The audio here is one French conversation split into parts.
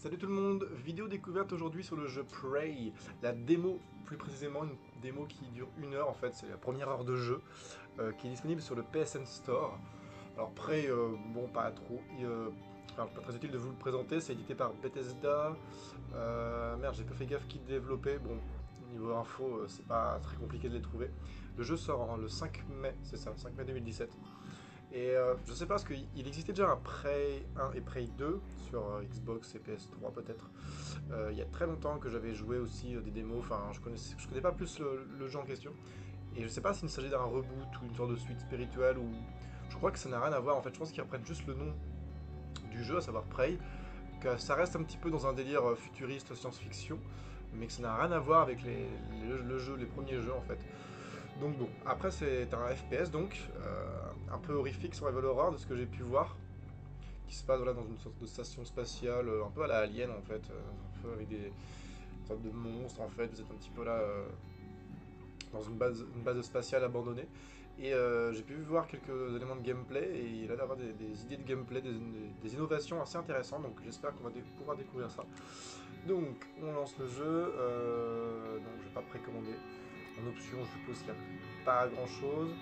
Salut tout le monde, vidéo découverte aujourd'hui sur le jeu Prey, la démo, plus précisément une démo qui dure 1 heure en fait, c'est la première heure de jeu, qui est disponible sur le PSN Store. Alors Prey, bon pas trop, enfin pas très utile de vous le présenter, c'est édité par Bethesda, merde j'ai pas fait gaffe qui le développait, bon niveau info c'est pas très compliqué de les trouver. Le jeu sort le 5 mai, c'est ça, 5 mai 2017. Et je sais pas, parce qu'il existait déjà un Prey 1 et Prey 2 sur Xbox et PS3 peut-être. Il y a très longtemps que j'avais joué aussi des démos, enfin je connais pas plus le jeu en question. Et je sais pas s'il s'agit d'un reboot ou une sorte de suite spirituelle ou... Je crois que ça n'a rien à voir en fait, je pense qu'ils reprennent juste le nom du jeu, à savoir Prey, que ça reste un petit peu dans un délire futuriste, science-fiction, mais que ça n'a rien à voir avec le jeu, les premiers jeux en fait. Donc bon, après c'est un FPS donc, un peu horrifique sur Survival Horror de ce que j'ai pu voir, qui se passe voilà, dans une sorte de station spatiale, un peu à la Alien en fait, un peu avec une sorte de monstres en fait, vous êtes un petit peu là dans une base spatiale abandonnée. Et j'ai pu voir quelques éléments de gameplay et il a d'avoir des idées de gameplay, des innovations assez intéressantes, donc j'espère qu'on va pouvoir découvrir ça. Donc on lance le jeu, donc je vais pas précommander. En option je suppose qu'il n'y a pas grand chose.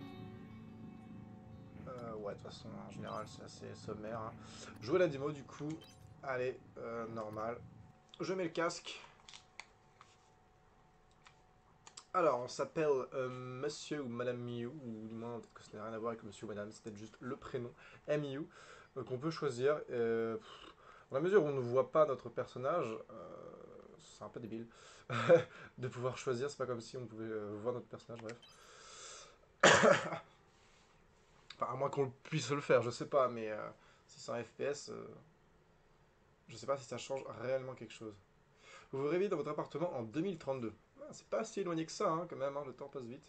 Ouais, de toute façon, en général, c'est assez sommaire, hein. Jouer la démo, du coup. Allez, normal. Je mets le casque. Alors, on s'appelle Monsieur ou Madame Mew, ou du moins, peut-être que ça n'a rien à voir avec Monsieur ou Madame, c'est peut-être juste le prénom, Mew, qu'on peut choisir. Dans la mesure où on ne voit pas notre personnage, c'est un peu débile de pouvoir choisir, c'est pas comme si on pouvait voir notre personnage, bref. Enfin, à moins qu'on puisse le faire, je sais pas, mais si c'est un FPS, je sais pas si ça change réellement quelque chose. Vous vous réveillez dans votre appartement en 2032. Ah, c'est pas si éloigné que ça, hein, quand même, hein, le temps passe vite.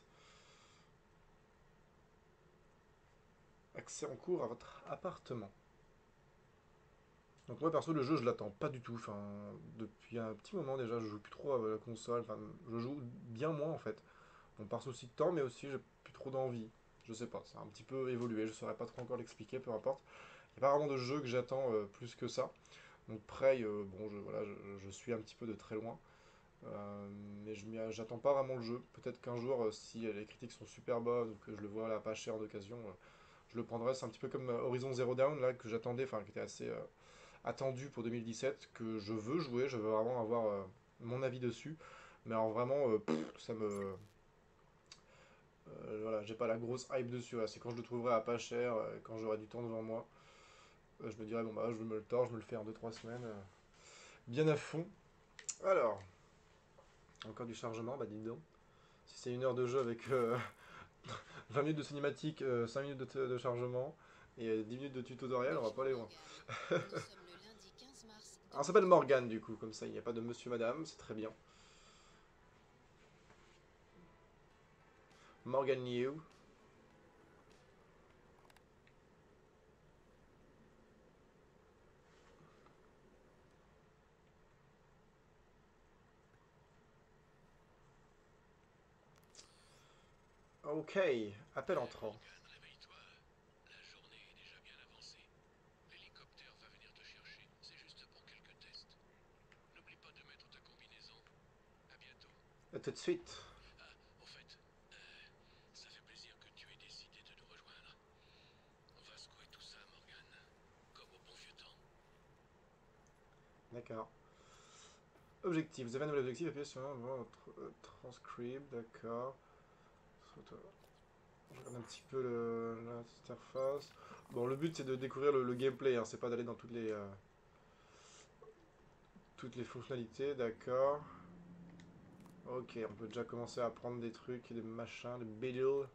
Accès en cours à votre appartement. Donc moi perso le jeu je l'attends pas du tout, enfin depuis un petit moment déjà je joue plus trop à la console, enfin je joue bien moins en fait. On par souci de temps mais aussi j'ai plus trop d'envie. Je sais pas, ça a un petit peu évolué, je saurais pas trop encore l'expliquer, peu importe. Il n'y a pas vraiment de jeu que j'attends plus que ça. Donc Prey, bon voilà, je suis un petit peu de très loin. Mais j'attends pas vraiment le jeu. Peut-être qu'un jour, si les critiques sont super bonnes ou que je le vois là pas cher d'occasion, je le prendrai. C'est un petit peu comme Horizon Zero Dawn là que j'attendais, enfin qui était assez attendu pour 2017, que je veux jouer, je veux vraiment avoir mon avis dessus. Mais alors vraiment, ça me, voilà, j'ai pas la grosse hype dessus. Voilà. C'est quand je le trouverai à pas cher, quand j'aurai du temps devant moi, je me dirai bon bah je me le tords, je me le fais en 2-3 semaines, bien à fond. Alors, encore du chargement, bah dis donc. Si c'est 1 heure de jeu avec 20 minutes de cinématique, 5 minutes de chargement et 10 minutes de tutoriel, on va pas aller loin. Alors, on s'appelle Morgane du coup, comme ça il n'y a pas de monsieur madame, c'est très bien. Morgan Liu. Ok, appel entrant. Morgane, réveille-toi. La journée est déjà bien avancée. L'hélicoptère va venir te chercher. C'est juste pour quelques tests. N'oublie pas de mettre ta combinaison. À bientôt. A tout de suite. Ah, au fait, ça fait plaisir que tu aies décidé de nous rejoindre. On va secouer tout ça, Morgane. Comme au bon vieux temps. D'accord. Objectif. Vous avez un nouvel objectif, appuyez sur votre transcribe, d'accord. Je regarde un petit peu l'interface. Bon, le but c'est de découvrir le gameplay, hein, c'est pas d'aller dans toutes les fonctionnalités, d'accord. Ok, on peut déjà commencer à prendre des trucs, des machins, des bidules.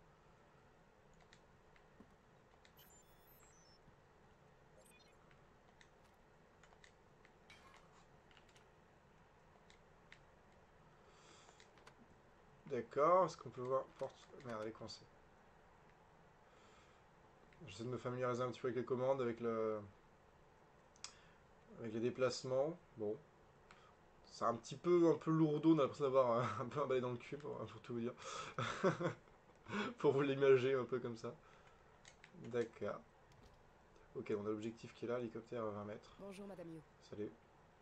D'accord, est-ce qu'on peut voir... Porte... Merde, elle est coincée. J'essaie de me familiariser un petit peu avec les commandes, avec les déplacements. Bon, c'est un peu lourdeau, on a l'impression d'avoir un peu un balai dans le cul, pour tout vous dire. Pour vous l'imager un peu comme ça. D'accord. Ok, on a l'objectif qui est là, l'hélicoptère à 20 mètres. Bonjour Madame Yu. Salut.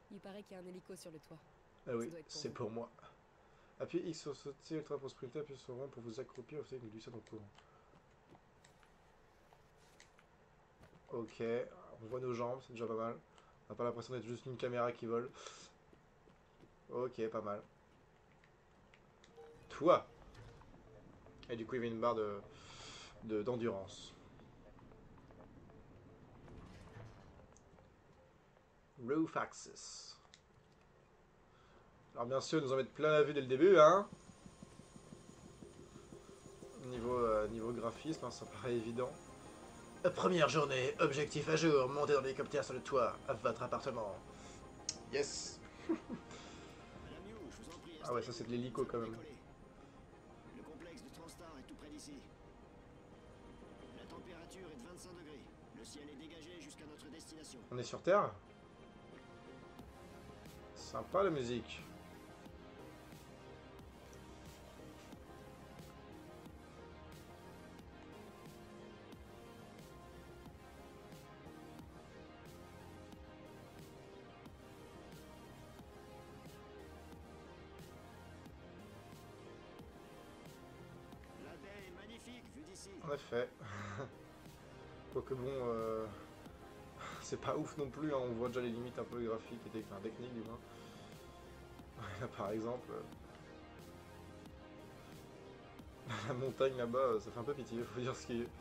Il paraît qu'il y a un hélico sur le toit. Ah Ça oui, doit être pour c'est vous. pour moi. Appuyez X sur sauter, ultra pour sprinter, appuyez sur rond pour vous accroupir, vous savez que glissade en courant. Ok, on voit nos jambes, c'est déjà pas mal. On n'a pas l'impression d'être juste une caméra qui vole. Ok, pas mal. Toi. Et du coup, il y avait une barre d'endurance. Roof Access. Alors bien sûr, ils nous en mettent plein la vue dès le début, hein. Niveau graphisme, hein, ça paraît évident. Première journée, objectif à jour, montez dans l'hélicoptère sur le toit, à votre appartement. Yes. Madame Yu, je vous en prie, Ah ouais, ça c'est de l'hélico quand même. Le complexe de Transstar est tout près d'ici. La température est de 25 degrés. Le ciel est dégagé jusqu'à notre destination. On est sur Terre. Sympa la musique. La baie est magnifique, vue d'ici. En effet. Quoique bon, c'est pas ouf non plus, hein. On voit déjà les limites un peu graphiques et enfin, techniques du moins. Là, par exemple, la montagne là-bas, ça fait un peu pitié, faut dire ce qui est.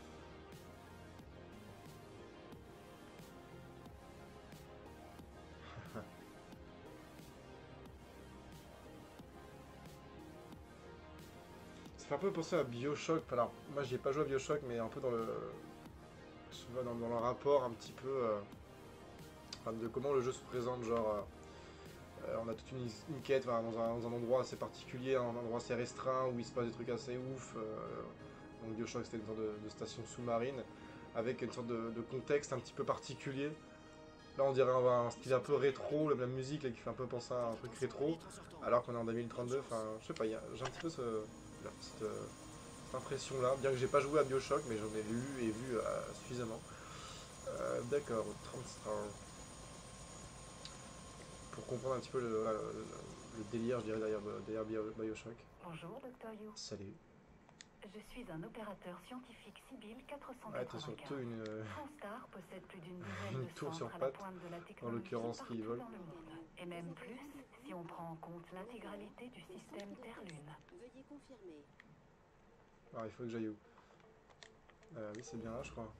Ça fait un peu penser à Bioshock. Alors, moi j'y ai pas joué à Bioshock, mais un peu dans le. Je sais pas, dans le rapport un petit peu. Enfin, de comment le jeu se présente, genre. On a toute une quête enfin, dans un endroit assez particulier, un endroit assez restreint où il se passe des trucs assez ouf. Donc Bioshock c'était une sorte de station sous-marine avec une sorte de contexte un petit peu particulier. Là on dirait un style un peu rétro, la même musique là, qui fait un peu penser à un truc rétro, alors qu'on est en 2032. Enfin, je sais pas, j'ai un petit peu cette impression là, bien que j'ai pas joué à Bioshock, mais j'en ai lu et vu suffisamment. D'accord, 30 stars. Pour comprendre un petit peu le délire, je dirais, derrière Bioshock. Bonjour, Dr. Yu. Salut. Je suis un opérateur scientifique civil Ouais, t'es surtout 495. Transstar possède plus d'une dizaine une de tour sur centres à la pattes, pointe de la en technologie l'occurrence partout qui vole. dans le monde. Et même plus si on prend en compte l'intégralité du système Terre-Lune. Veuillez confirmer. Alors il faut que j'aille où? Oui, c'est bien là, je crois.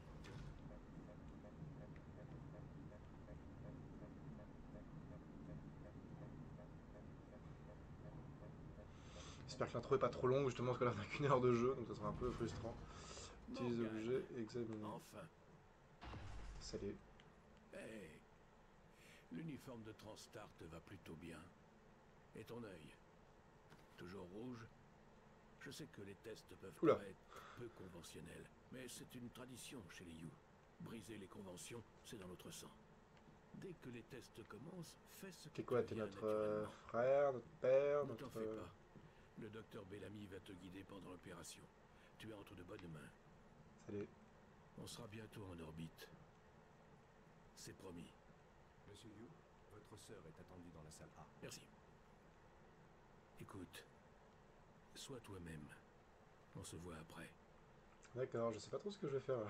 J'espère que l'intro est pas trop longue, justement, parce que là on a qu'une heure de jeu, donc ça sera un peu frustrant. Utilise Morgan. objet, examiner. Enfin. Salut. Hey. L'uniforme de Transstar te va plutôt bien. Et ton œil? Toujours rouge? Je sais que les tests peuvent Oula. paraître peu conventionnels, mais c'est une tradition chez les You. Briser les conventions, c'est dans notre sang. Dès que les tests commencent, fais ce que T'es quoi? te T'es vient notre naturellement. frère, notre père, Ne t'en notre. fais pas. Le docteur Bellamy va te guider pendant l'opération. Tu es entre de bonnes mains. Salut. On sera bientôt en orbite. C'est promis. Monsieur Yu, votre sœur est attendue dans la salle A. Merci. Écoute, sois toi-même. On se voit après. D'accord, je sais pas trop ce que je vais faire là.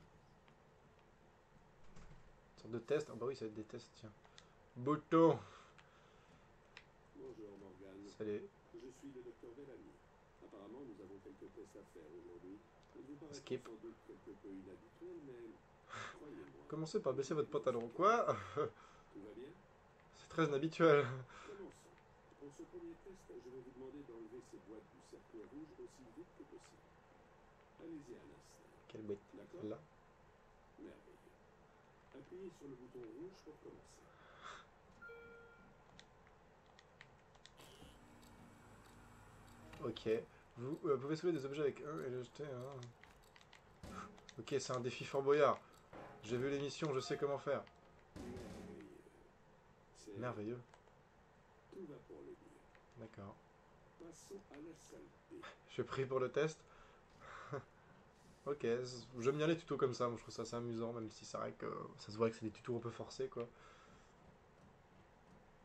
Une sorte de test. Ah bah oui, ça va être des tests, tiens. Bouton. Bonjour Morgan, Salut. je suis le docteur Bellamy. Apparemment, nous avons quelques tests à faire aujourd'hui. Ils vous paraîtront Skip. sans doute quelque peu inhabituels, mais croyez-moi, Commencez par baisser votre pantalon. Quoi? tout va bien. C'est très inhabituel. Commençons. Pour ce premier test, je vais vous demander d'enlever ces boîtes du cercle rouge aussi vite que possible. Allez-y un instant. Quelle bête. D'accord? Là. Merveilleux. Appuyez sur le bouton rouge pour commencer. Ok. Vous pouvez soulever des objets avec un et le jeter. Hein. Ok, c'est un défi Fort Boyard. J'ai vu l'émission, je sais comment faire. Merveilleux. C'est... Merveilleux. Tout va pour le mieux. D'accord. Passons à la salle B. Je prie pour le test. Ok, j'aime bien les tutos comme ça, moi je trouve ça assez amusant, même si c'est vrai que ça se voit que c'est des tutos un peu forcés quoi.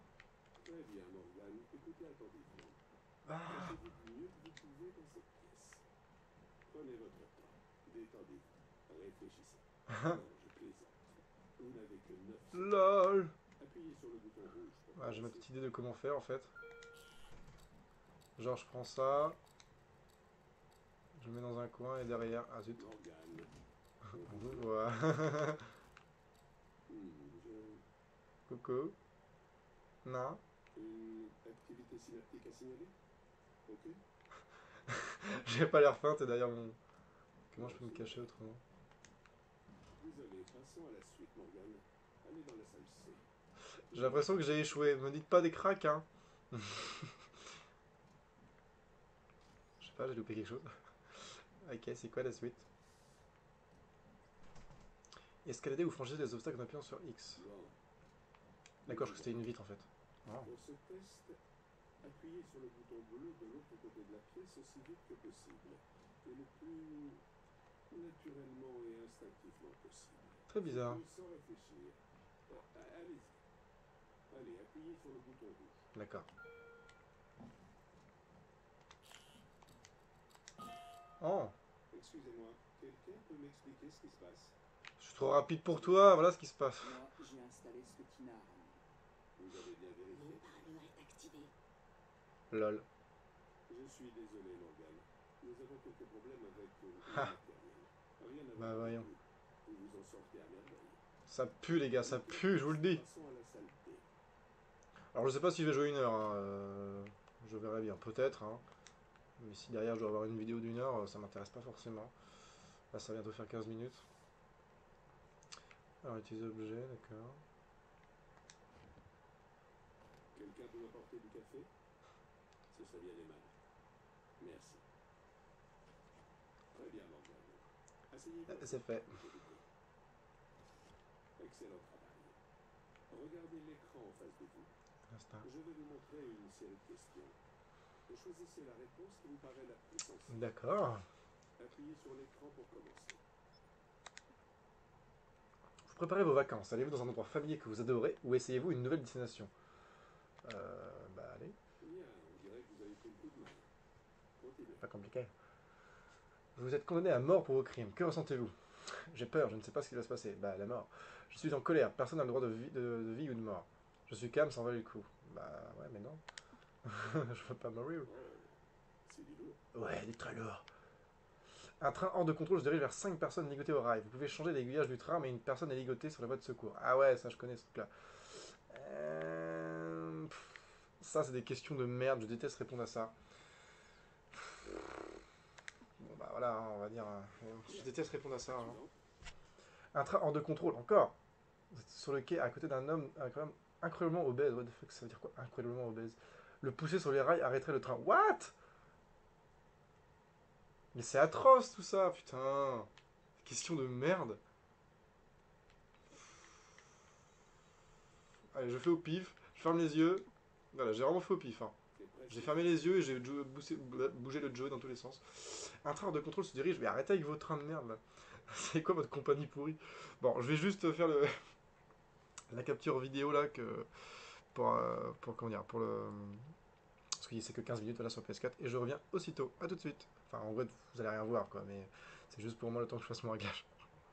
Très bien, Morgan. Écoutez attentivement. Ah, Cachez-vous du mieux que vous pouvez dans cette pièce. Prenez votre temps. Détendez-vous. Réfléchissez. Non, je plaisante. Vous n'avez que 9 secondes. lol. Appuyez sur le bouton rouge pour Ah, j'ai ma commencer. petite idée de comment faire en fait. Genre, je prends ça, je le mets dans un coin et derrière. Ah zut. Morgan. On vous voit. Je... Coucou. Non. Une activité synaptique à signaler? Ok. J'ai pas l'air fin, t'es derrière mon. Comment je peux me cacher autrement? Désolé, passons à la suite, Morgan. Allez dans la salle C. J'ai l'impression que j'ai échoué. Me dites pas des cracks, hein. Je sais pas, j'ai loupé quelque chose. Ok, c'est quoi la suite? Escalader ou franchir des obstacles en appuyant sur X. Bon. D'accord, je crois que c'était une vitre en fait. Ah. Pour ce test, appuyez sur le bouton bleu de l'autre côté de la pièce aussi vite que possible. Et le plus naturellement et instinctivement possible. Très bizarre. Et sans réfléchir. Allez-y. Allez, appuyez sur le bouton rouge. D'accord. Oh, Excusez-moi, quelqu'un peut m'expliquer ce qui se passe? je suis trop rapide pour toi, voilà ce qui se passe. Moi, j'ai installé ce que Tina a ramené. Vous avez bien vérifié? Parure est activée. Lol. Je suis désolé, Morgan. Nous avons quelques problèmes avec le Ah. matériel. Rien à Bah, voir voyons. avec vous. Vous vous en sortez à merveille. Ça pue les gars, ça pue, je vous le dis. Passons à la salle D. Alors je sais pas si je vais jouer une heure, hein. Je verrai bien, peut-être. Hein. Mais si derrière je dois avoir une vidéo d'une heure, ça m'intéresse pas forcément. Là ça va bientôt faire 15 minutes. Alors utiliser objet, d'accord. Quelqu'un peut m'apporter du café? Ce serait bien aimable. Merci. Très bien, Morgan. Asseyez-vous. C'est fait. Excellent travail. Regardez l'écran en face de vous. Instinct. Je vais vous montrer une série de questions. Choisissez la réponse qui vous paraît la plus sensée. D'accord. Appuyez sur l'écran pour commencer. Vous préparez vos vacances. Allez-vous dans un endroit familier que vous adorez ou essayez-vous une nouvelle destination? Bah allez, Bien, on dirait que vous avez pris le coup de main. Continuez. pas compliqué. Vous êtes condamné à mort pour vos crimes. Que ressentez-vous? J'ai peur, je ne sais pas ce qui va se passer. Bah la mort. Je suis en colère. Personne n'a le droit de vie ou de mort. Je suis calme sans valer le coup. Bah ouais, mais non. Je veux pas mourir. Oh, c'est du lourd. Ouais, du très lourd. Un train hors de contrôle se dirige vers 5 personnes ligotées au rail. Vous pouvez changer l'aiguillage du train, mais une personne est ligotée sur la voie de secours. Ah ouais, ça je connais ce truc-là. Ça, c'est des questions de merde, je déteste répondre à ça. Bon bah voilà, hein, on va dire... je déteste répondre à ça. Hein. Suivant. Un train hors de contrôle, encore. Vous êtes sur le quai à côté d'un homme quand même incroyablement obèse. What the fuck, ça veut dire quoi, incroyablement obèse? Le pousser sur les rails arrêterait le train. What? Mais c'est atroce tout ça, putain. Question de merde. Allez, je fais au pif, je ferme les yeux. Voilà, j'ai vraiment fait au pif. Hein. C'est presque. J'ai fermé les yeux et j'ai bougé le Joey dans tous les sens. Un train hors de contrôle se dirige, mais arrêtez avec vos trains de merde là. C'est quoi votre compagnie pourrie? Bon, je vais juste faire la capture vidéo là que pour comment dire, pour le parce que c'est que 15 minutes voilà sur PS4 et je reviens aussitôt. À tout de suite. Enfin en vrai vous allez rien voir quoi, mais c'est juste pour moi le temps que je fasse mon réglage.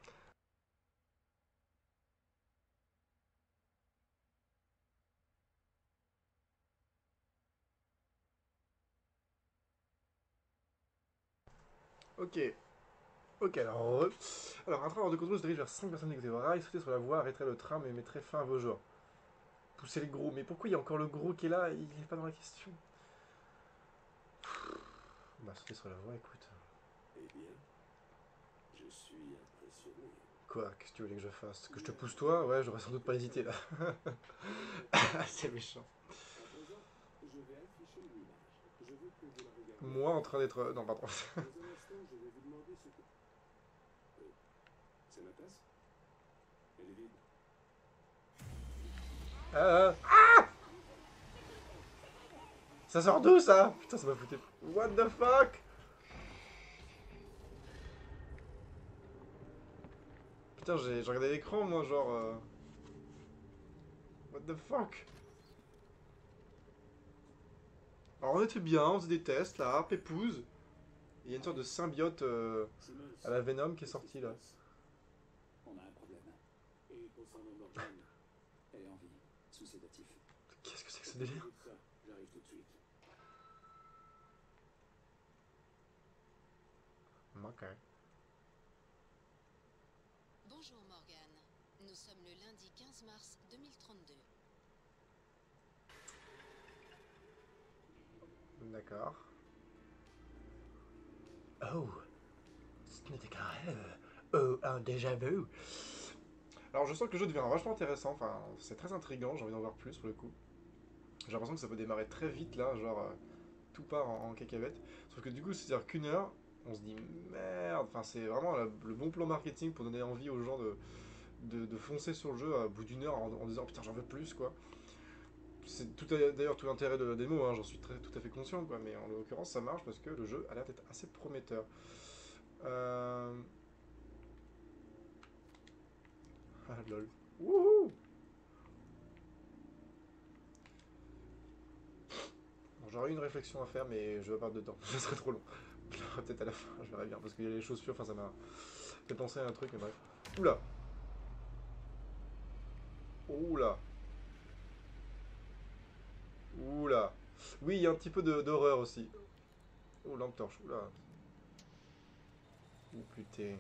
Ok. Ok, alors un train hors de contrôle se dirige vers 5 personnes ligotées au rail, sauter sur la voie, arrêterait le train, mais mettrait fin à vos jours. Poussez le gros, mais pourquoi il y a encore le gros qui est là? Il n'est pas dans la question. Bah, sauter sur la voie, écoute. Eh bien, je suis impressionné. Quoi? Qu'est-ce que tu voulais que je fasse? Que je te pousse toi? Ouais, j'aurais sans doute pas hésité là. C'est méchant. À présent, je vais afficher une image. Je veux que vous la regardiez. Moi en train d'être. Non, pardon. Dans un instant, je vais vous demander ce que... c'est ma tasse? Elle est vide. Ah! Ça sort d'où ça? Putain, ça m'a foutu. What the fuck? Putain, j'ai regardé l'écran, moi, genre... What the fuck? Alors on était bien, on faisait des tests là, pépouze. Il y a une sorte de symbiote Simmons, à la Venom qui est qu'est-ce sortie se là. passe? On a un problème. Et concernant Morgan, Elle est en vie, sous sédatif. Qu'est-ce que c'est que ce délire? dites ça, j'arrive tout de suite. Ok. Bonjour Morgan. Nous sommes le lundi 15 mars 2032. D'accord. Oh, ce n'était qu'un rêve. Oh, un déjà vu. Alors je sens que le jeu devient vachement intéressant, enfin c'est très intriguant, j'ai envie d'en voir plus pour le coup. J'ai l'impression que ça peut démarrer très vite là, genre tout part en cacahuète. Sauf que du coup, c'est-à-dire qu'une heure, on se dit merde, enfin c'est vraiment le bon plan marketing pour donner envie aux gens de foncer sur le jeu à bout d'une heure en disant putain j'en veux plus quoi. C'est d'ailleurs tout l'intérêt de la démo, hein, j'en suis tout à fait conscient quoi, mais en l'occurrence ça marche parce que le jeu a l'air d'être assez prometteur. Euh... Ah lol. Wouhou. Bon, j'aurais eu une réflexion à faire, mais je vais pas dedans, ce serait trop long. Je le ferai peut-être à la fin, je verrai bien, parce qu'il y a les chaussures, enfin ça m'a fait penser à un truc, mais bref. Oula. Oula. Oula. Oui, il y a un petit peu d'horreur aussi. Oh, lampe torche, oula. Oh putain.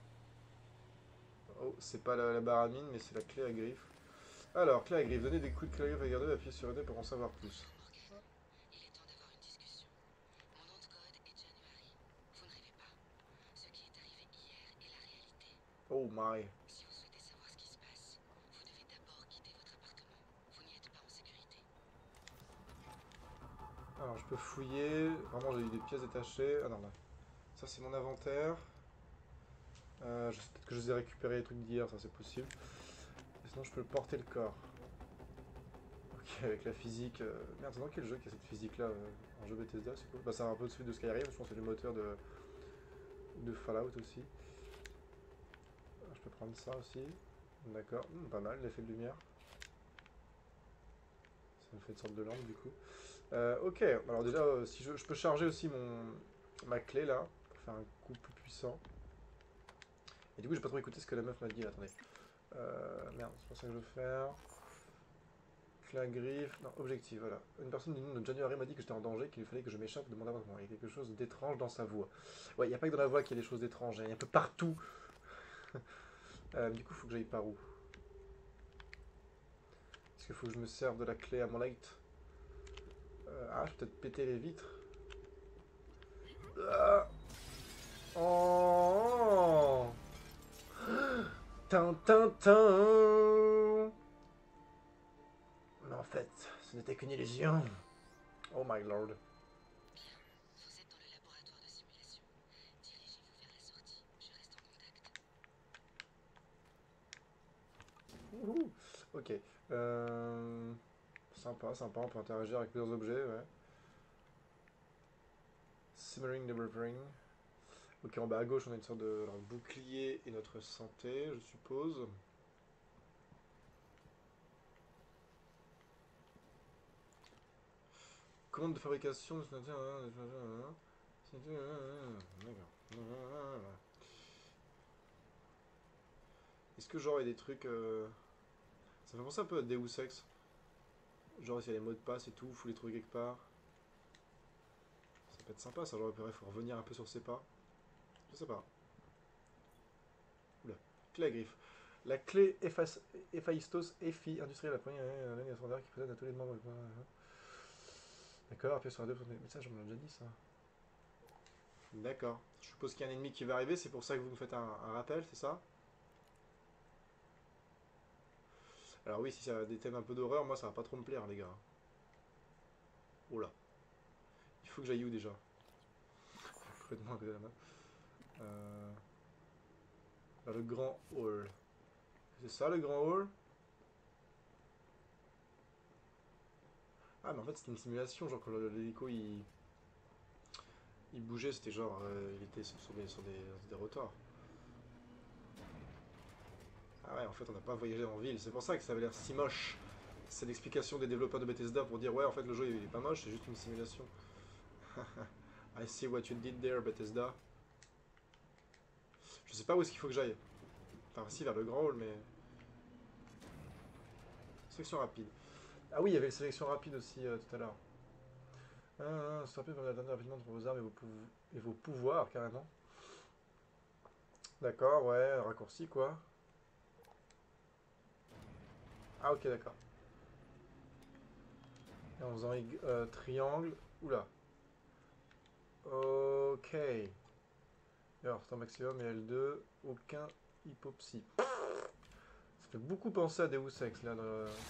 Oh, c'est pas la barre à mine, mais c'est la clé à griffe. Alors, clé à griffe, donnez des coups de clé à griffe à garder, appuyez sur E pour en savoir plus. Morgan, il est temps d'avoir une discussion. Mon nom de code est January. Vous ne rêvez pas. Ce qui est arrivé hier est la réalité. Oh my. Si vous souhaitez savoir ce qui se passe, vous devez d'abord quitter votre appartement. Vous n'y êtes pas en sécurité. Alors, je peux fouiller. Vraiment, j'ai eu des pièces détachées. Ah non, là. Ça, c'est mon inventaire. Peut-être que je les ai récupérés les trucs d'hier, ça c'est possible. Et sinon, je peux porter le corps. Ok, avec la physique. Merde, c'est dans quel jeu qu'il y a cette physique-là en jeu Bethesda, c'est cool. Bah, ça a un peu de suite de Skyrim, je pense que c'est le moteur de Fallout aussi. Alors, je peux prendre ça aussi. D'accord, pas mal, l'effet de lumière. Ça me fait une sorte de lampe du coup. Ok, alors déjà, si je peux charger aussi ma clé là, pour faire un coup plus puissant. Et du coup, j'ai pas trop écouté ce que la meuf m'a dit là, attendez. Merde, c'est pas ça que je veux faire. Clé à griffe, non, objectif, voilà. Une personne du nom de January m'a dit que j'étais en danger, qu'il fallait que je m'échappe de mon appartement. Il y a quelque chose d'étrange dans sa voix. Ouais, il n'y a pas que dans la voix qu'il y a des choses étranges, hein, il y a un peu partout. Du coup, faut que j'aille par où? Est-ce qu'il faut que je me serve de la clé à mon light? Ah, je vais peut-être péter les vitres. Ah. Oh. Tin, tin, tin. Mais en fait, ce n'était qu'une illusion. Oh my lord. Vous êtes dans le laboratoire de simulation. Dirigez-vous vers la sortie. Je reste en contact. Wouhou. Ok. Sympa, sympa, on peut interagir avec plusieurs objets, ouais. Simmering Delivering. Ok, en bas à gauche, on a une sorte de alors, bouclier et notre santé, je suppose. Commande de fabrication. D'accord. Est-ce que genre il y a des trucs. Ça me fait penser un peu à Deus Ex. Genre s'il y a les mots de passe et tout, faut les trouver quelque part. Ça peut être sympa ça, genre il faut revenir un peu sur ses pas. Je sais pas. Oula. Clé à griffe. La clé Héphaïstos EFI industrielle, la première année standard qui présente à tous les membres. D'accord, appuyez sur la 2 pour des messages, on m'a déjà dit ça. D'accord. Je suppose qu'il y a un ennemi qui va arriver, c'est pour ça que vous me faites un rappel, c'est ça? Alors oui, si ça a des thèmes un peu d'horreur, moi ça va pas trop me plaire, les gars. Oh là. Il faut que j'aille où déjà? Complètement à côté de la map. Là, le grand hall. C'est ça le grand hall? Ah mais en fait c'était une simulation, genre quand l'hélico il bougeait, c'était genre il était sur des rotors. Ah ouais, en fait on n'a pas voyagé en ville, c'est pour ça que ça avait l'air si moche. C'est l'explication des développeurs de Bethesda pour dire ouais en fait le jeu il est pas moche, c'est juste une simulation. I see what you did there Bethesda. Je sais pas où est-ce qu'il faut que j'aille. Enfin si vers le grand hall mais... Sélection rapide. Ah oui il y avait une sélection rapide aussi tout à l'heure. C'est rapide, vous attendez rapidement entre vos armes et vos pouvoirs carrément. D'accord, ouais, raccourci quoi. Ah ok d'accord. Et en faisant triangle. Oula. Ok. Alors, c'est un maximum et L2. Aucun hypopsie. Ça fait beaucoup penser à Deus Ex là.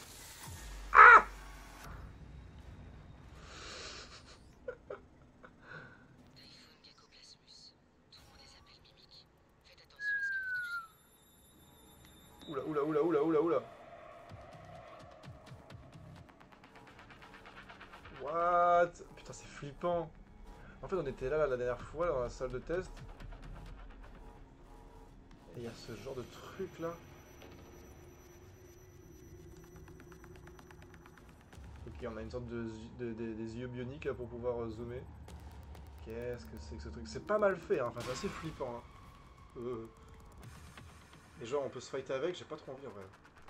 Typhoon Gecoplasmus. Tout le monde les appelle mimiques. Faites attention à ce que vous touchez. Oula, oula, oula, oula, oula, oula. What? Putain, c'est flippant. En fait, on était là, la dernière fois, dans la salle de test. Et il y a ce genre de truc là. Ok, on a une sorte des yeux bioniques là pour pouvoir zoomer. Qu'est-ce que c'est que ce truc? C'est pas mal fait, hein. Enfin, c'est assez flippant. Hein. Et genre, on peut se fighter avec, j'ai pas trop envie en vrai.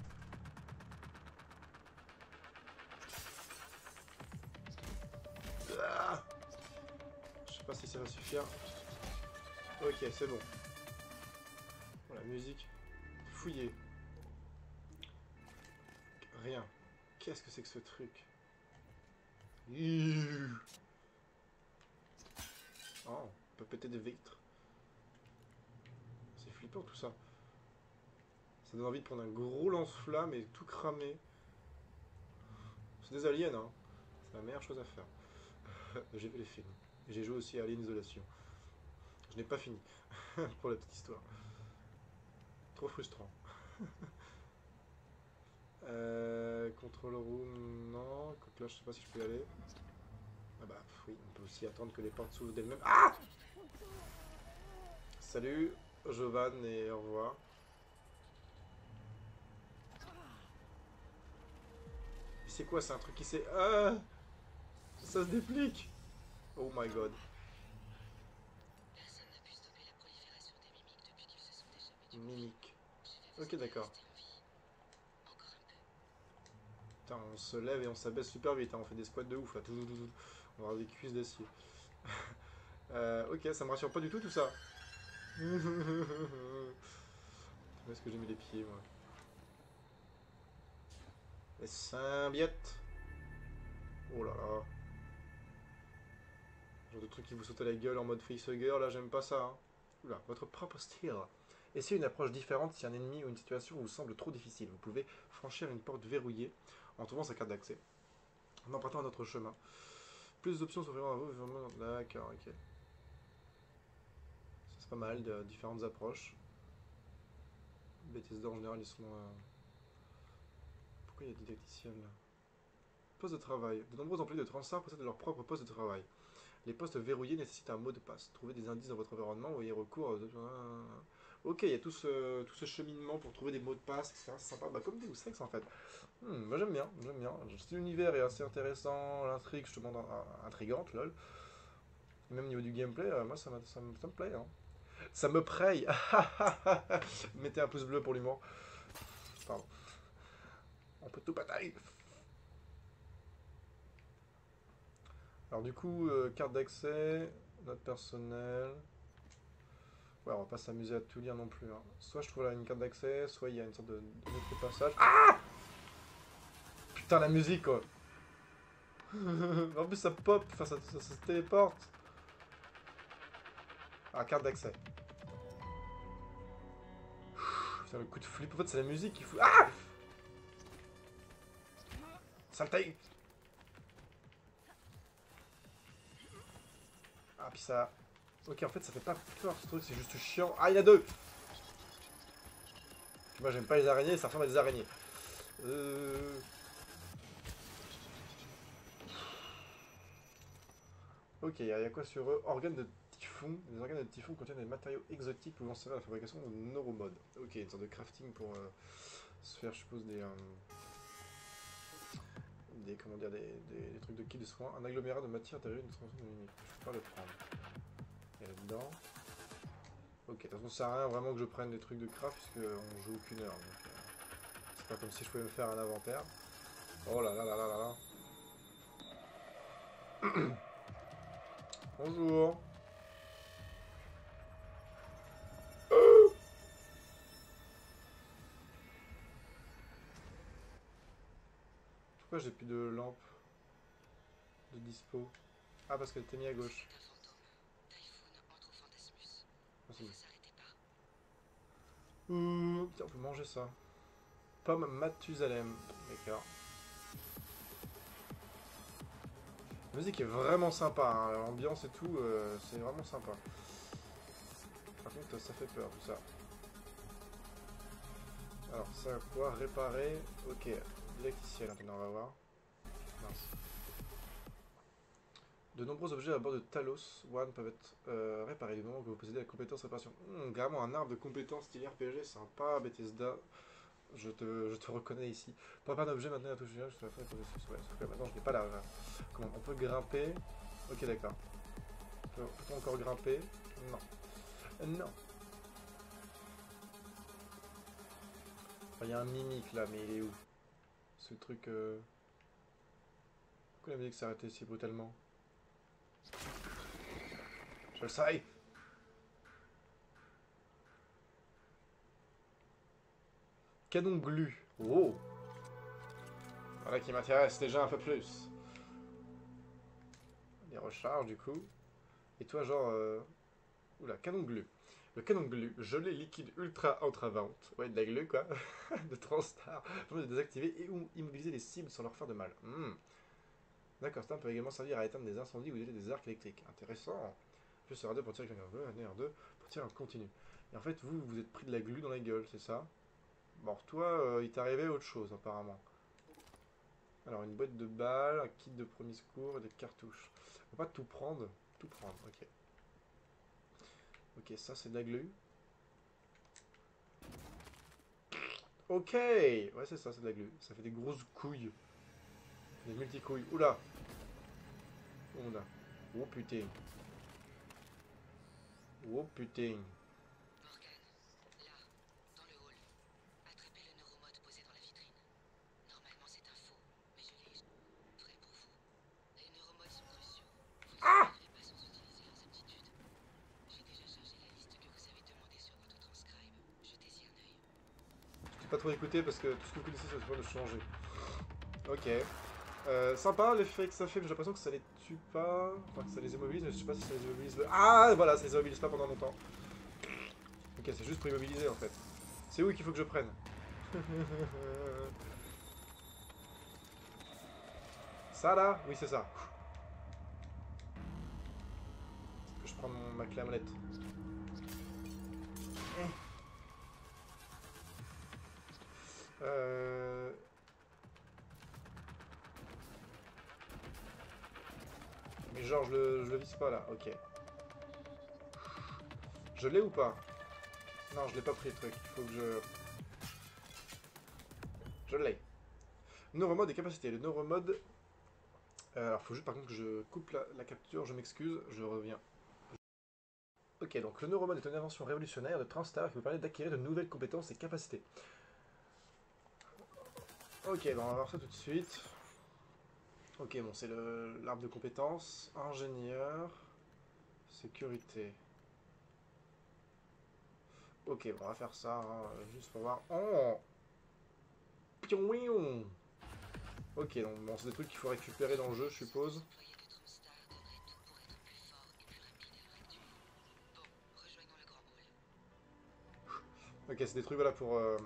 Ah, je sais pas si ça va suffire. Ok, c'est bon. Voilà, musique. Fouillé. Rien. Qu'est-ce que c'est que ce truc? Oh, on peut péter des vitres. C'est flippant tout ça. Ça donne envie de prendre un gros lance-flamme et tout cramer. C'est des aliens, hein. C'est la meilleure chose à faire. J'ai vu les films. J'ai joué aussi à Alien Isolation. Je n'ai pas fini. Pour la petite histoire. Trop frustrant. Control room, non. Donc là, je sais pas si je peux y aller. Ah bah oui, on peut aussi attendre que les portes s'ouvrent d'elles-mêmes. Ah! Salut, Jovan, et au revoir. C'est quoi? C'est un truc qui s'est... Ah! Ça se déplique! Oh my god. Personne n'a pu stopper la prolifération des mimiques depuis qu'ils se sont déjà mis. Mimique. Je vais vous Ok, aider à d'accord. rester en vie. Encore un peu. Putain, on se lève et on s'abaisse super vite, hein. On fait des squats de ouf là. On va avoir des cuisses d'acier. Ok, ça me rassure pas du tout ça. Où est-ce que j'ai mis les pieds moi? Les symbiotes. Oh là là. Genre de truc qui vous saute à la gueule en mode facehugger, là j'aime pas ça. Hein. Oula, votre propre style. Essayez une approche différente si un ennemi ou une situation vous semble trop difficile. Vous pouvez franchir une porte verrouillée en trouvant sa carte d'accès. En empruntant un autre chemin. Plus d'options s'offriront à vous. D'accord, ok. C'est pas mal, de différentes approches. Bethesda en général ils sont... Pourquoi il y a didacticiel là? Poste de travail. De nombreux employés de Transtar possèdent leur propre poste de travail. Les postes verrouillés nécessitent un mot de passe. Trouvez des indices dans votre environnement ou ayez recours à... Ok, il y a tout ce cheminement pour trouver des mots de passe, etc. C'est sympa, bah, comme Deus Ex en fait. Moi j'aime bien, j'aime bien. L'univers est assez intéressant, l'intrigue justement intrigante, lol. Même au niveau du gameplay, moi ça me plaît. Hein. Ça me praye. Mettez un pouce bleu pour l'humour. Pardon. On peut tout batailler. Alors du coup, carte d'accès, note personnelle. Ouais, on va pas s'amuser à tout lire non plus. Hein. Soit je trouve là une carte d'accès, soit il y a une sorte de passage. Ah! Putain, la musique quoi. En plus ça pop, enfin ça se téléporte. Ah, carte d'accès. Putain, le coup de flip, en fait c'est la musique qui fout. Ah! Saleté! Ah, puis ça... Ok, en fait, ça fait pas peur ce truc, c'est juste chiant. Ah, il y en a deux! Moi, j'aime pas les araignées, ça ressemble à des araignées. Ok, il y a quoi sur eux? Organes de typhon. Les organes de typhon contiennent des matériaux exotiques pouvant servir à la fabrication de neuromodes. Ok, une sorte de crafting pour se faire, je suppose, des... comment dire, des trucs de kit de soins. Un agglomérat de matière intérieure, une transformation de limite. Je peux pas le prendre. Et là-dedans. Ok, de toute façon, ça sert à rien vraiment que je prenne des trucs de craft, puisque on joue qu'une heure. Donc, c'est pas comme si je pouvais me faire un inventaire. Oh là là là là là là. Bonjour. Pourquoi j'ai plus de lampe de dispo? Ah, parce qu'elle était mise à gauche. C'est un fantôme. Typhoon entre au Fantasmus. Ah, c'est Ne bon. s'arrêtez pas. Tiens, on peut manger ça. Pomme Mathusalem. D'accord. La musique est vraiment sympa, hein. L'ambiance et tout, c'est vraiment sympa. Par contre, ça fait peur tout ça. Alors, ça va pouvoir réparer. Ok, l'électricien, maintenant on va voir. Mince. De nombreux objets à bord de Talos One peuvent être réparés du moment que vous possédez la compétence réparation. Carrément un arbre de compétences style RPG, sympa, Bethesda. Je te reconnais ici. Pour réparer un objet, maintenant la touche générale, je te la fais pour processus. Ouais, sauf que maintenant je n'ai pas la. Comment on peut grimper? Ok, d'accord. Peut-on encore grimper? Non. Non. Il y a un mimique là, mais il est où? Ce truc. Pourquoi la musique s'est arrêtée si brutalement? Je le sais! Canon glu. Oh! Voilà qui m'intéresse déjà un peu plus. Les recharges du coup. Et toi, genre. Oula, canon glu. Le canon glu, gelé liquide ultra entravante. Ouais, de la glu quoi. De Transtar. Permet de désactiver et ou immobiliser les cibles sans leur faire de mal. D'accord, ça peut également servir à éteindre des incendies ou utiliser des arcs électriques. Intéressant. Juste R2 pour tirer quelqu'un en bleu, R2 pour tirer en continu. Et en fait, vous êtes pris de la glu dans la gueule, c'est ça? Bon, toi, il t'est arrivé autre chose apparemment. Alors, une boîte de balles, un kit de premier secours et des cartouches. On va pas tout prendre. Tout prendre, ok. Ok, ça c'est de la glu. Ok! Ouais, c'est ça, c'est de la glu. Ça fait des grosses couilles. Des multicouilles. Oula! Oula. Oh putain. Oh putain. Morgan, là, dans le hall. Attrapez le neuromode posé dans la vitrine. Normalement, c'est un faux, mais je l'ai prêt pour vous. Les neuromodes sont cruciaux. Vous ne survivrez pas sans utiliser leurs aptitudes. J'ai déjà chargé la liste que vous avez demandée sur votre transcribe. Jetez-y un œil. Je t'ai pas trop écouté parce que tout ce que vous connaissez, ça se voit de changer. Ok. Sympa l'effet que ça fait, mais j'ai l'impression que ça les tue pas. Enfin, que ça les immobilise, mais je sais pas si ça les immobilise. Ah, voilà, ça les immobilise pas pendant longtemps. Ok, c'est juste pour immobiliser en fait. C'est où qu'il faut que je prenne? Ça là? Oui, c'est ça. Que je prends ma clé à molette. Euh... Mais genre, je le vise pas là, ok. Je l'ai ou pas? Non, je l'ai pas pris le truc. Il faut que je. Je l'ai. Neuromode et capacité. Le neuromode. Alors, faut juste par contre que je coupe la capture. Je m'excuse, je reviens. Ok, donc le neuromode est une invention révolutionnaire de Transtar qui vous permet d'acquérir de nouvelles compétences et capacités. Ok, bon, on va voir ça tout de suite. Ok, bon, c'est l'arbre de compétences. Ingénieur. Sécurité. Ok, bon, on va faire ça, hein, juste pour voir. Oh! Pion! Ok, donc bon, c'est des trucs qu'il faut récupérer dans le jeu, je suppose. Les employés de Transtar donneraient tout pour être plus forts et plus rapides à l'heure actuelle. Bon, rejoignons le grand hall. Ok, c'est des trucs, voilà,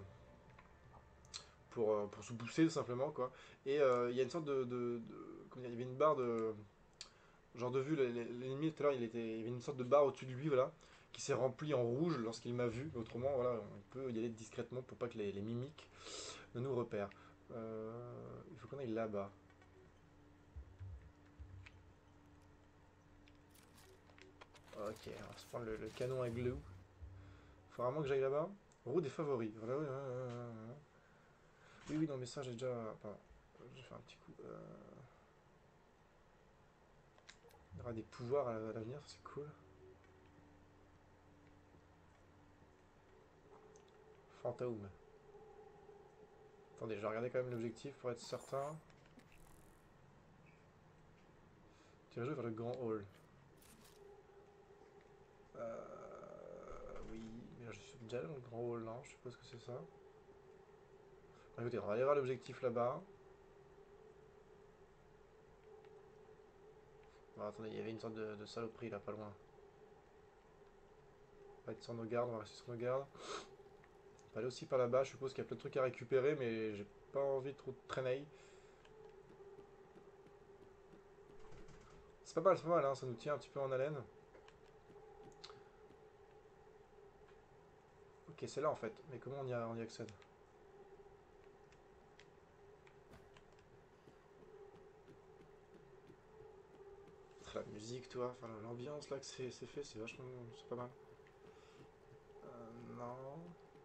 pour se booster, tout simplement, quoi. Et il y a une sorte comment dire, il y avait une barre de. Genre de vue, l'ennemi tout à l'heure, il y avait une sorte de barre au-dessus de lui, voilà, qui s'est remplie en rouge lorsqu'il m'a vu. Autrement, voilà, on peut y aller discrètement pour pas que les mimiques ne nous repèrent. Il faut qu'on aille là-bas. Ok, on va se prendre le canon à glue. Faut vraiment que j'aille là-bas. Roue des favoris. Voilà, oui, oui, non, mais ça, j'ai déjà. Pardon. Je vais faire un petit coup. Il y aura des pouvoirs à l'avenir, c'est cool. Fantôme. Attendez, je vais regarder quand même l'objectif pour être certain. Dirigez vers le grand hall. Oui, mais là je suis déjà dans le grand hall, non? Je suppose que c'est ça. Bon, écoutez, on va aller voir l'objectif là-bas. Bon, attendez, il y avait une sorte de saloperie là, pas loin. On va être sur nos gardes, on va rester sur nos gardes. On va aller aussi par là-bas, je suppose qu'il y a plein de trucs à récupérer, mais j'ai pas envie de trop de traîner. C'est pas mal, hein, ça nous tient un petit peu en haleine. Ok, c'est là en fait, mais comment on y accède? La musique, toi, enfin l'ambiance là que c'est fait, c'est vachement, c'est pas mal. Non.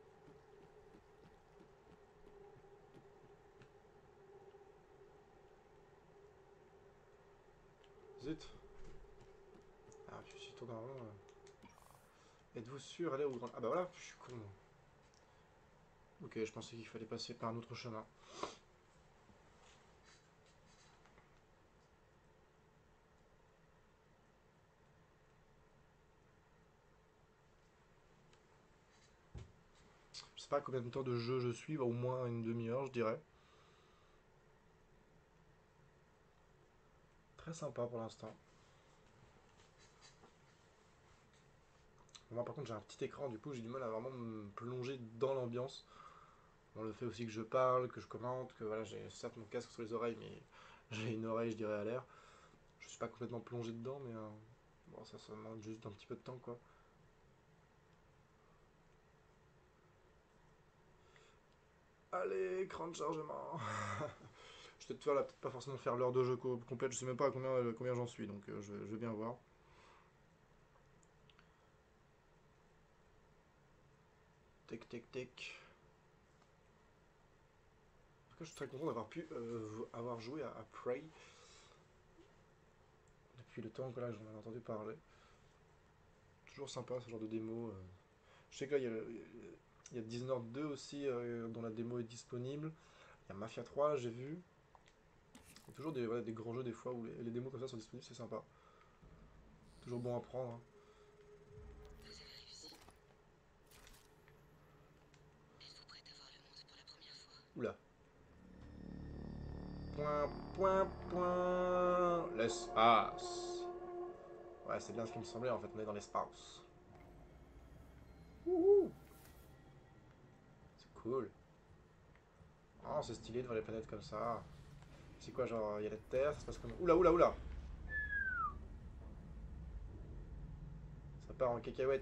Zut. Ah, je suis tourné en rond. Êtes-vous sûr? Allez au grand... Ah bah voilà, je suis con. Ok, je pensais qu'il fallait passer par un autre chemin. Je sais pas combien de temps de jeu je suis, bah, au moins une demi-heure, je dirais. Très sympa pour l'instant. Moi par contre j'ai un petit écran, du coup j'ai du mal à vraiment me plonger dans l'ambiance. On le fait aussi que je parle, que je commente, que voilà, j'ai certes mon casque sur les oreilles, mais j'ai une oreille je dirais à l'air. Je suis pas complètement plongé dedans, mais bon, ça demande juste un petit peu de temps quoi. Allez, écran de chargement. Je vais peut-être pas forcément faire l'heure de jeu complète, je sais même pas à combien j'en suis, donc je vais bien voir. Tic tic tic. En tout cas, je suis très content d'avoir pu avoir joué à Prey. Depuis le temps que là j'en ai entendu parler. Toujours sympa ce genre de démo. Je sais que là il y a Dishonored 2 aussi dont la démo est disponible. Il y a Mafia 3, j'ai vu. Il y a toujours voilà, des grands jeux des fois où les démos comme ça sont disponibles, c'est sympa. Toujours bon à prendre. Hein. Vous avez réussi. Êtes-vous prête à voir le monde pour la première fois? Oula. Point, point, point. L'espace. Ouais, c'est bien ce qui me semblait en fait, on est dans l'espace. Wouhou. C'est cool. Oh, c'est stylé de voir les planètes comme ça. C'est quoi, genre, il y a la Terre, ça se passe comme... Oula, oula, oula. Ça part en cacahuète.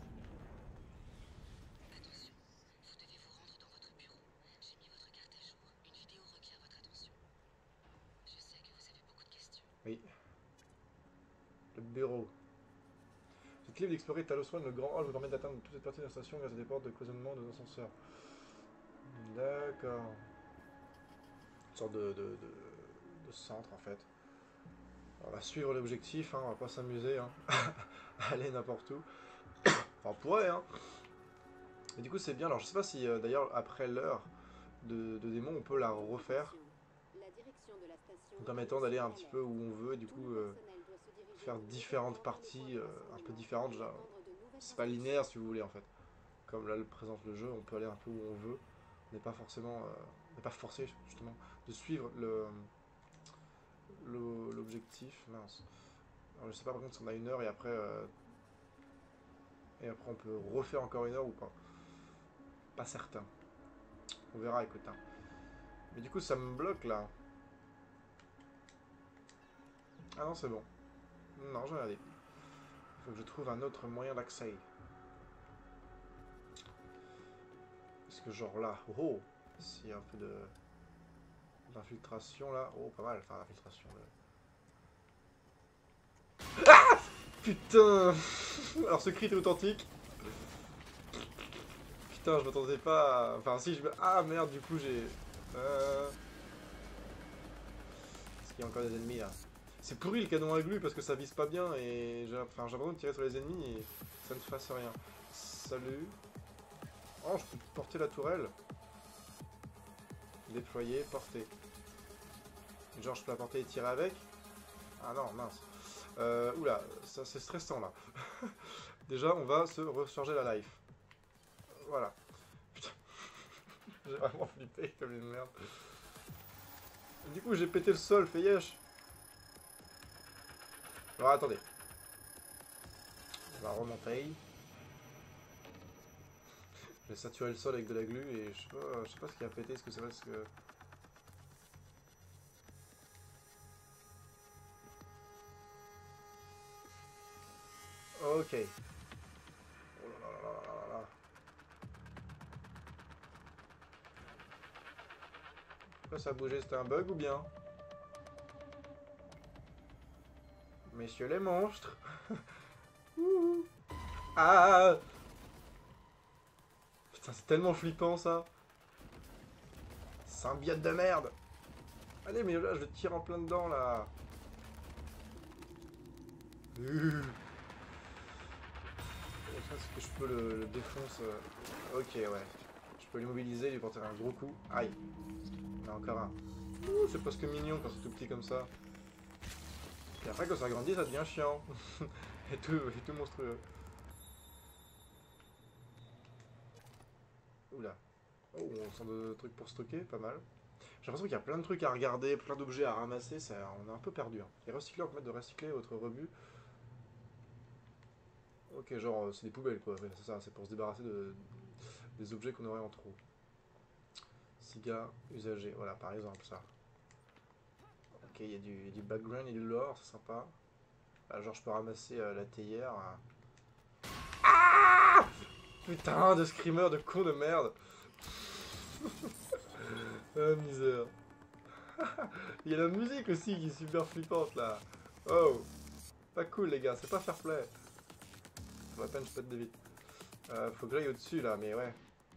Attention, vous devez vous rendre dans votre bureau. J'ai mis votre carte à jour. Une vidéo requiert votre attention. Je sais que vous avez beaucoup de questions. Oui. Le bureau. Cette livre d'explorer Talos One, le grand hall vous permet d'atteindre toute cette partie de la station grâce à des portes de cloisonnement de ascenseurs. D'accord. Une sorte de centre en fait. On va suivre l'objectif, hein, on va pas s'amuser. Hein. Aller n'importe où. Enfin, on pourrait, hein. Et du coup, c'est bien. Alors, je sais pas si d'ailleurs, après l'heure de démon, on peut la refaire. Nous permettant d'aller un petit peu où on veut, et du coup, faire différentes parties un peu différentes. C'est pas linéaire si vous voulez en fait. Comme là le présente le jeu, on peut aller un peu où on veut. On n'est pas forcément, on n'est pas forcé justement de suivre l'objectif. Mince. Alors je sais pas par contre si on a une heure et après on peut refaire encore une heure ou pas. Pas certain. On verra, écoute. Hein. Mais du coup ça me bloque là. Ah non c'est bon. Non j'ai regardé. Il faut que je trouve un autre moyen d'accès. Est-ce que genre là, oh, s'il y a un peu d'infiltration là, oh pas mal, enfin l'infiltration. Ah putain. Alors ce cri est authentique. Putain, je m'attendais pas à... Enfin si je me... Ah merde, du coup j'ai... Il y a encore des ennemis là. C'est pourri le canon à glu parce que ça vise pas bien et j'ai l'impression de tirer sur les ennemis et ça ne fasse rien. Salut. Oh, je peux porter la tourelle. Déployer, porter. Genre je peux la porter et tirer avec. Ah non, mince. Oula, ça c'est stressant là. Déjà, on va se recharger la life. Voilà. Putain. J'ai vraiment flippé comme une merde. Du coup, j'ai pété le sol, fait yesh. Alors attendez. On va remonter. Je vais saturer le sol avec de la glu et je sais pas ce qui a pété, est-ce que c'est parce que... Ok. Oh là là là là là là. Pourquoi ça a bougé? C'était un bug ou bien? Messieurs les monstres. Ah! Putain, c'est tellement flippant ça. Symbiote de merde. Allez, mais là, je tire en plein dedans là. Est-ce que je peux le défoncer? Ok, ouais. Je peux l'immobiliser et lui porter un gros coup. Aïe. Il y en a encore un. C'est presque mignon quand c'est tout petit comme ça. Et après, quand ça grandit, ça devient chiant. et tout monstrueux. Oula. Oh, on sent de trucs pour stocker, pas mal. J'ai l'impression qu'il y a plein de trucs à regarder, plein d'objets à ramasser, ça, on est un peu perdu. Hein. Les recycleurs permettent de recycler votre rebut. Ok, genre, c'est des poubelles quoi, ouais, c'est ça, c'est pour se débarrasser des objets qu'on aurait en trop. Cigares usagés, voilà, par exemple, ça. Ok, il y a du background et du lore, c'est sympa. Là, genre, je peux ramasser la théière. Ah putain de screamer de con de merde. Ah, misère. Il y a la musique aussi qui est super flippante, là. Oh. Pas cool, les gars, c'est pas fair play. Ça vaut la peine, je pète de vite. Faut que j'aille au-dessus, là, mais ouais.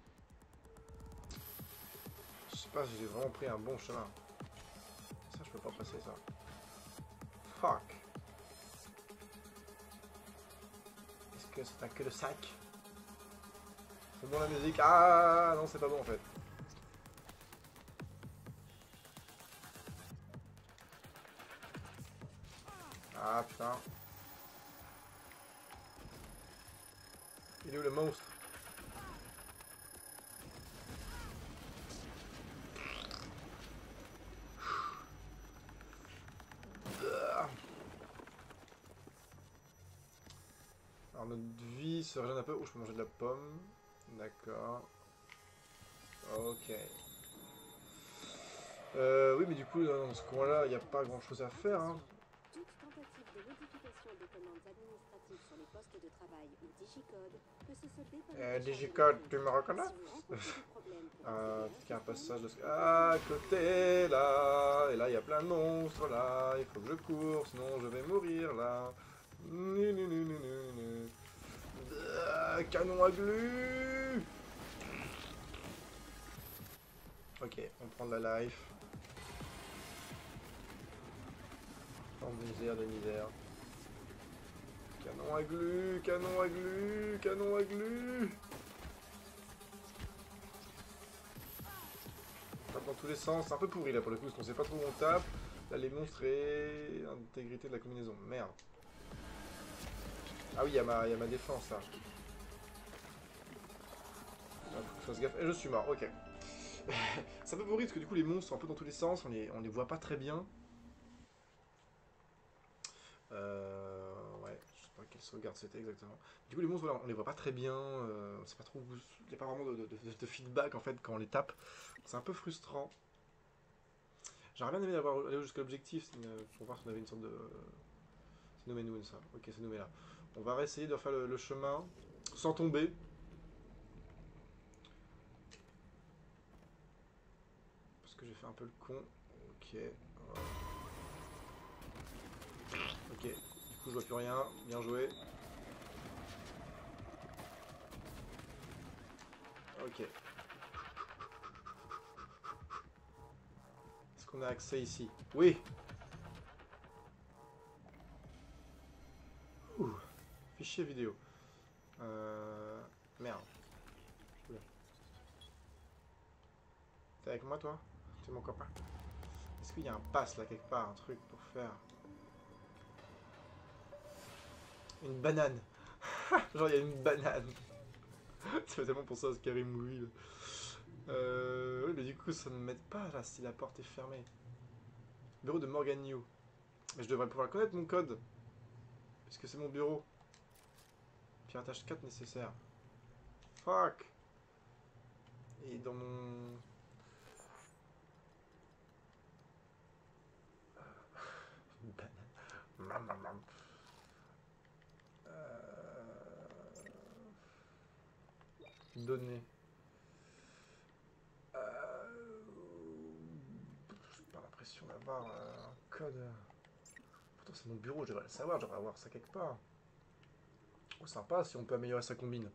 Je sais pas si j'ai vraiment pris un bon chemin. Ça, je peux pas passer, ça. Fuck. Est-ce que c'est un que de sac? C'est bon la musique? Ah non, c'est pas bon en fait. Ah putain. Il est où le monstre? Alors notre vie se régène un peu. Oh, je peux manger de la pomme. D'accord. Ok. Oui, mais du coup, dans ce coin-là, il n'y a pas grand-chose à faire. Hein. Toute tentative de modification des commandes administratives sur les postes de travail ou digicode peut se solder par digicode, tu me reconnais? Peut-être qu'il y a un passage de... Ah, à côté, là. Et là, il y a plein de monstres, là. Il faut que je cours, sinon je vais mourir, là. Canon à glu. Ok, on prend de la life. En misère de misère. Canon à glu, canon à glu, canon à glu. On tape dans tous les sens, c'est un peu pourri là pour le coup, parce qu'on sait pas trop où on tape. Là les monstres et intégrité de la combinaison, merde. Ah oui, il y a ma défense là. Faut que je fasse gaffe. Et je suis mort, ok. C'est un peu pourri parce que du coup les monstres sont un peu dans tous les sens, on les voit pas très bien. Ouais, je sais pas quelle sauvegarde c'était exactement. Du coup les monstres, voilà, on les voit pas très bien, c'est pas trop... Il n'y a pas vraiment de feedback en fait quand on les tape. C'est un peu frustrant. J'aurais bien aimé aller jusqu'à l'objectif pour voir si on avait une sorte de... C'est nommé Noon ça, ok c'est nommé là. On va réessayer de refaire le chemin sans tomber. Parce que j'ai fait un peu le con. Ok. Ok, du coup je vois plus rien, bien joué. Ok. Est-ce qu'on a accès ici? Oui. fichier vidéo. Merde. Oula. T'es avec moi, toi? T'es mon copain? Est-ce qu'il y a un pass, là, quelque part? Un truc pour faire... Une banane. Genre, il y a une banane. C'est tellement pour ça, Scary Movie. Oui, mais du coup, ça ne m'aide pas, là, si la porte est fermée. Bureau de Morgan New. Mais je devrais pouvoir connaître mon code. Puisque c'est mon bureau. Piratage 4 nécessaire. Fuck. Et dans mon... Une banane. Données. J'ai pas l'impression d'avoir un code. Pourtant c'est mon bureau, je devrais le savoir, je devrais avoir ça quelque part. Oh sympa si on peut améliorer sa combine.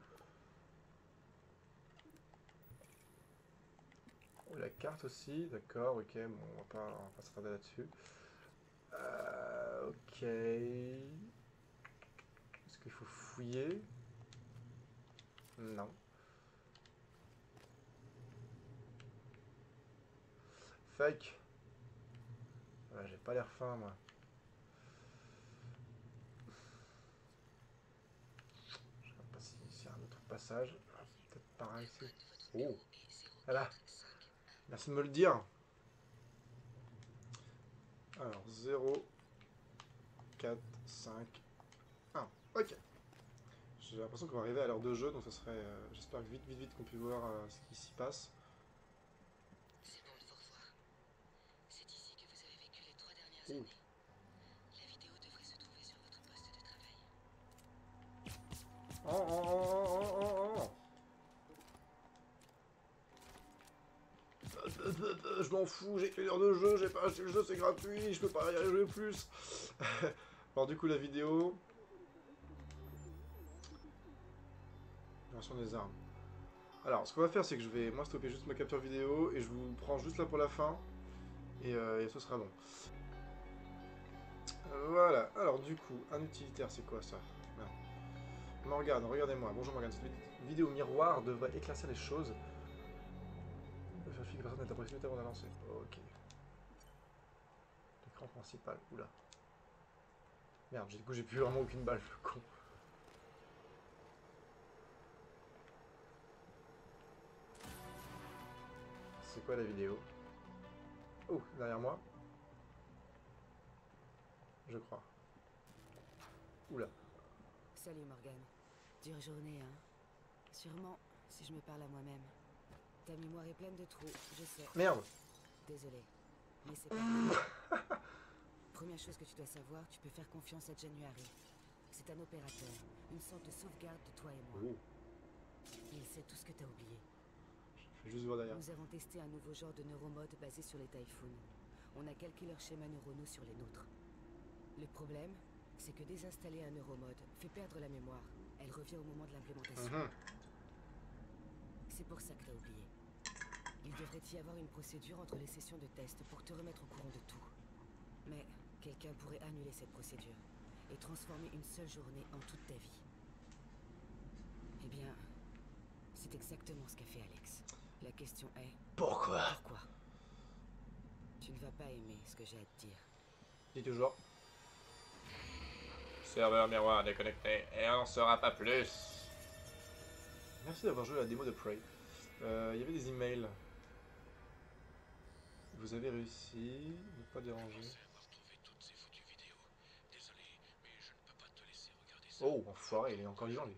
Oh, la carte aussi, d'accord, ok, bon, on va pas s'attarder là-dessus. Ok. Est-ce qu'il faut fouiller? Non. Fake. Ouais, j'ai pas l'air fin, moi. Je sais pas s'il y a un autre passage. Peut-être pareil ici. Oh. Voilà. Merci de me le dire. Alors, 0, 4, 5, 1. Ok. J'ai l'impression qu'on va arriver à l'heure de jeu, donc ça serait... j'espère que vite qu'on puisse voir ce qui s'y passe. C'est bon de vous revoir. C'est ici que vous avez vécu les 3 dernières années. La vidéo devrait se trouver sur votre poste de travail. Je m'en fous, j'ai fait l'heure de jeu, j'ai pas acheté le jeu, c'est gratuit, je peux pas y arriver plus. Alors du coup la vidéo... Version des armes. Alors ce qu'on va faire c'est que je vais moi stopper juste ma capture vidéo et je vous prends juste là pour la fin. Et ce sera bon. Voilà, alors du coup, un utilitaire c'est quoi ça? Non. Morgane, regardez-moi. Bonjour Morgane, cette vidéo miroir devrait éclaircir les choses. Vérifie que personne n'est apprécié avant d'avancer. Ok. L'écran principal, oula. Merde, du coup j'ai plus vraiment aucune balle, le con. C'est quoi la vidéo? Oh, derrière moi. Je crois. Oula. Salut Morgane. Dure journée, hein. Sûrement, si je me parle à moi-même. Ta mémoire est pleine de trous, je sais. Merde. Désolé, mais c'est pas grave. Première chose que tu dois savoir, tu peux faire confiance à January. C'est un opérateur, une sorte de sauvegarde de toi et moi. Oh. Il sait tout ce que t'as oublié. Je vais juste voir derrière. Nous avons testé un nouveau genre de neuromode basé sur les Typhoons. On a calqué leurs schémas neuronaux sur les nôtres. Le problème, c'est que désinstaller un neuromode fait perdre la mémoire. Elle revient au moment de l'implémentation. C'est pour ça que t'as oublié. Il devrait y avoir une procédure entre les sessions de test pour te remettre au courant de tout. Mais quelqu'un pourrait annuler cette procédure et transformer une seule journée en toute ta vie. Eh bien, c'est exactement ce qu'a fait Alex. La question est... Pourquoi? Pourquoi? Tu ne vas pas aimer ce que j'ai à te dire. Dis toujours. Serveur miroir déconnecté et on n'en saura pas plus. Merci d'avoir joué à la démo de Prey. Il y avait des emails. Vous avez réussi, ne pas déranger. Oh, enfoiré, il est encore vivant lui.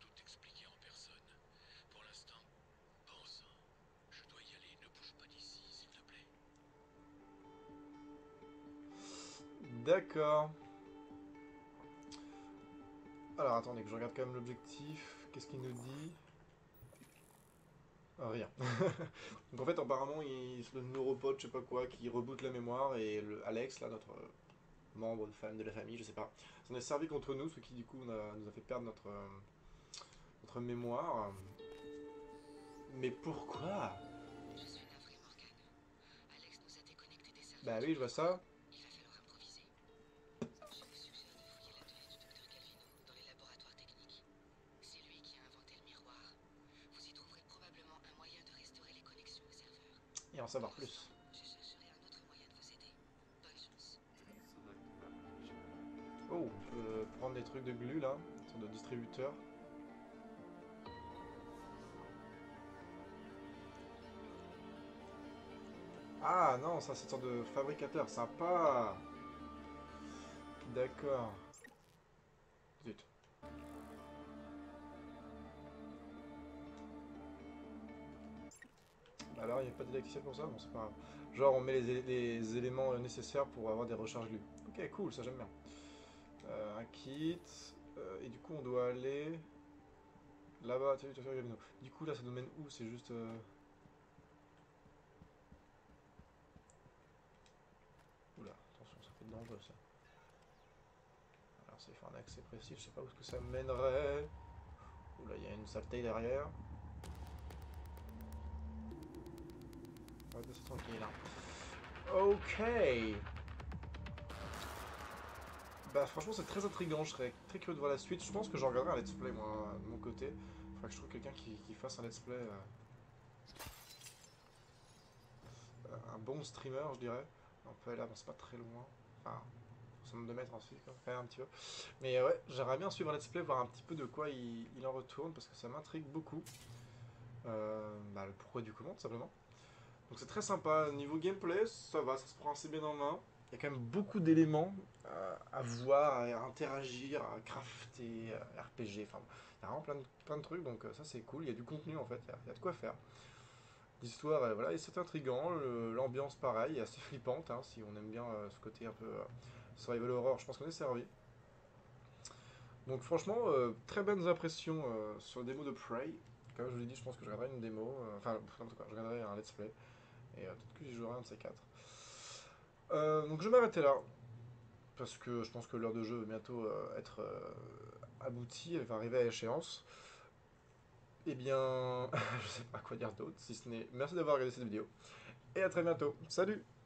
D'accord. Alors attendez que je regarde quand même l'objectif. Qu'est-ce qu'il nous dit? Ah, rien. Donc en fait apparemment c'est le neuropode je sais pas quoi qui reboot la mémoire et le Alex là notre membre de la famille je sais pas s'en est servi contre nous ce qui du coup nous a fait perdre notre mémoire. Mais pourquoi? Je suis navré, Morgane. Alex nous a déconnectés des serveurs. Bah oui je vois ça. Il va falloir improviser. Je vous suggère de fouiller l'atelier du docteur Calvino dans les laboratoires techniques. en savoir plus. Je chercherai un autre moyen de vous aider. Bonne chance. Oh, je peux prendre des trucs de glu là, une sorte de distributeur. Ah non, ça c'est une sorte de fabricateur, sympa. D'accord. Zut. Alors, il n'y a pas d'électricité pour ça? Bon, c'est pas grave. Genre, on met les éléments nécessaires pour avoir des recharges glu. Ok, cool, ça j'aime bien. Un kit. Et du coup, on doit aller... Là-bas, tu sais, du coup, là, ça nous mène où? C'est juste... Oula, attention, ça fait dangereux, ça. Alors, c'est faire un accès précis, je sais pas où est-ce que ça mènerait. Oula, il y a une saleté derrière. On va laisser tranquille, là. Ok. Bah franchement c'est très intriguant, je serais très curieux de voir la suite. Je pense que j'en regarderai un let's play moi de mon côté. Faudrait que je trouve quelqu'un qui fasse un let's play. Un bon streamer je dirais. On peut aller là, bon, c'est pas très loin. Enfin, faut s'en 2 mètres ensuite quand même un petit peu. Mais ouais, j'aimerais bien suivre un let's play, voir un petit peu de quoi il en retourne parce que ça m'intrigue beaucoup. Bah, le pourquoi du comment tout simplement. Donc c'est très sympa. Niveau gameplay, ça va, ça se prend assez bien en main. Il y a quand même beaucoup d'éléments à voir, à interagir, à crafter, à RPG. Enfin, il y a vraiment plein de trucs, donc ça c'est cool. Il y a du contenu en fait, il y a de quoi faire. L'histoire, voilà, et c'est intriguant. L'ambiance, pareil, est assez flippante. Hein, si on aime bien ce côté un peu survival horror, je pense qu'on est servi. Donc franchement, très bonnes impressions sur la démo de Prey. Comme je vous l'ai dit, je pense que je regarderai une démo. Enfin, n'importe quoi, je regarderai un let's play. Et peut-être que j'y jouerai un de ces quatre. Donc je vais m'arrêter là. Parce que je pense que l'heure de jeu va bientôt être aboutie. Elle va arriver à échéance. Eh bien, je sais pas quoi dire d'autre. Si ce n'est merci d'avoir regardé cette vidéo. Et à très bientôt. Salut!